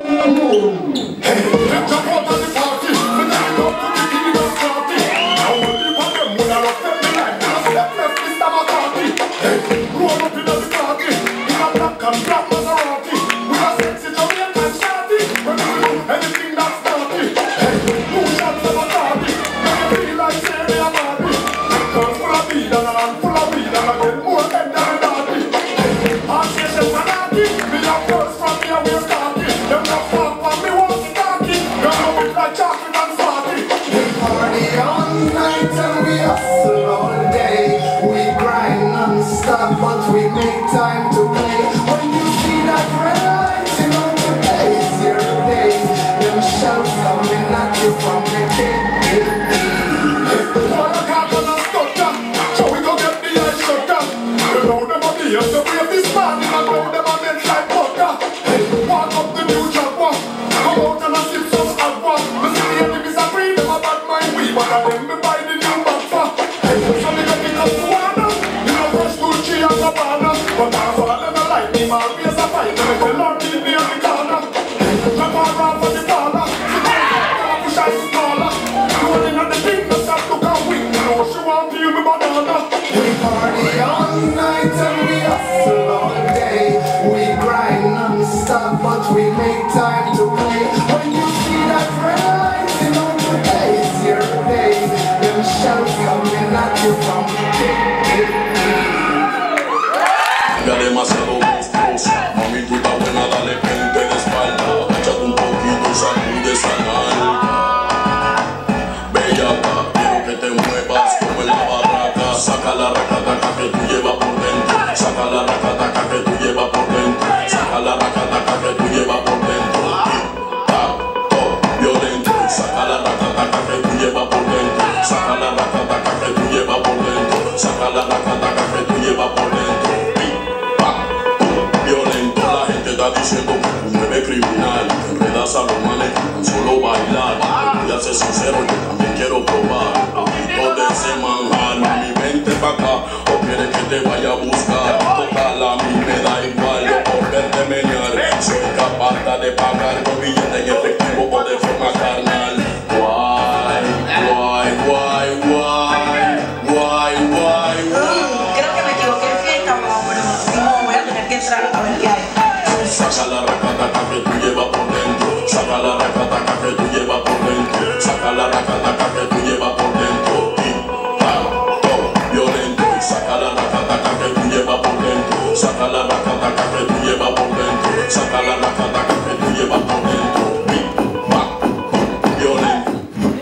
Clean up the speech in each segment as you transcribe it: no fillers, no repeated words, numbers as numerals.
But we make time to play. When you see that red light, you know today's your day. Them shells coming at you from the gate. All the cars on a stutter, so we go get the ice shutter. You know them a be up to brave this man, and I know them a men like butter. Walk up the new chopper, come out and a sip some agua. Me see the enemies a free, them a bad mind we, but a them me buy the new back for. So me get it up to water. But I follow the lightning, I'll be a fight. And if the Lord leave me on the corner, jump around for the corner. I wish I was smaller. Rolling on the thing, the stop to come wing. You know she won't feel me banana. We party all night and we hustle all day. We grind non-stop, but we make time to play. When you see that red light, you know today's your day. Them shells coming at you from the gate. Ya demasiado monstruosa, mami tú estás buena, dale pente de espalda. Échate un poquito y sacude esa nalga. Bellaca, quiero que te muevas como en la barraca. Saca la racataca que tú llevas por dentro. Saca la racataca que tú llevas por dentro. Saca la racataca que tú llevas por dentro. Violento, saca la racataca que tú llevas por dentro. Saca la racataca que tú llevas por dentro. Saca la racataca que tú llevas por dentro. Diciendo que tú mueves criminal, te enredas a los manes que tan solo bailar. Voy a ser sincero, yo también quiero probar poquito de ese manjar. Mami, vente pa' acá, o quieres que te vaya a buscar. Total, a mí me da igual, yo por verte menear. Soy capaz de pagar con billetes en efectivo o de forma carnal. Guay, guay, guay, guay, guay, guay, guay. Creo que me equivoqué en fiesta, pero no voy a tener que entrar a ver qué hay. Saca la racataca que tú llevas por dentro. Saca la racataca que tú llevas por dentro. Saca la racataca que tú llevas por dentro. Violento. Saca la racataca que tú llevas por dentro. Saca la racataca que tú llevas por dentro. Saca la racataca que tú llevas por dentro. Violento.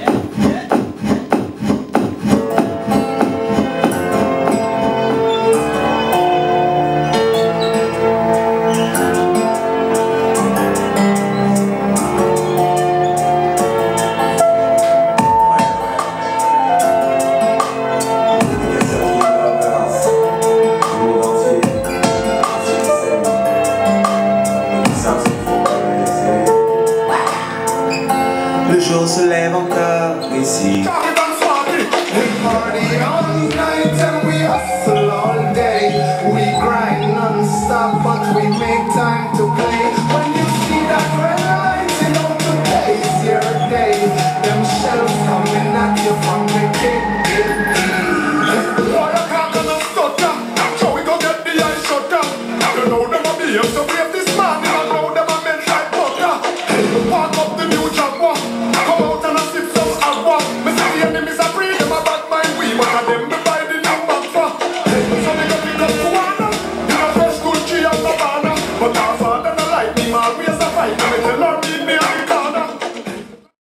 Le jour se lève encore ici. We party all night and we hustle all day. We grind non-stop but we make time to play. When you see that red light, you know today's your day. Them shells coming at you from the gate. Boy, I can't gonna stutter, so we go get the ice shutter. You know them a be up to brave this man.